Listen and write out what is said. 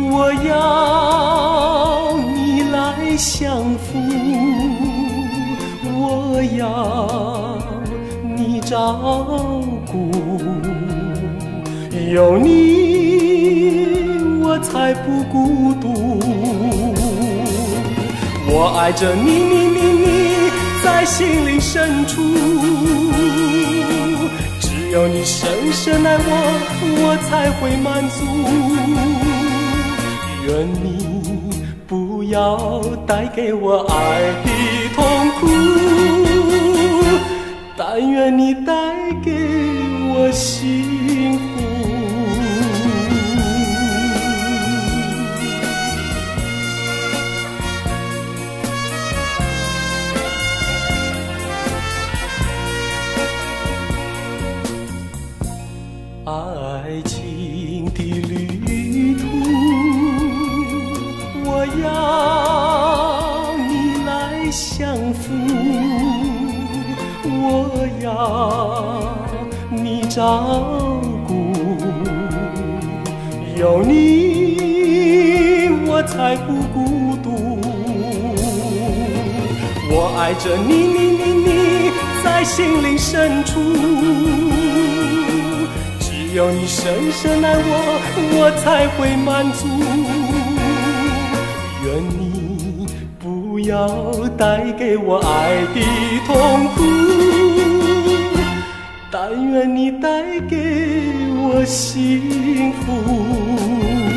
我要你来相扶，我要你照顾，有你我才不孤独。我爱着你，在心灵深处，只有你深深爱我，我才会满足。愿你不要带给我爱的痛苦，但愿你带给我幸福。爱情的旅途，我要你来相扶，我要你照顾，有你我才不孤独。我爱着你，在心灵深处，只有你深深爱我，我才会满足。愿你不要带给我爱的痛苦，但愿你带给我幸福。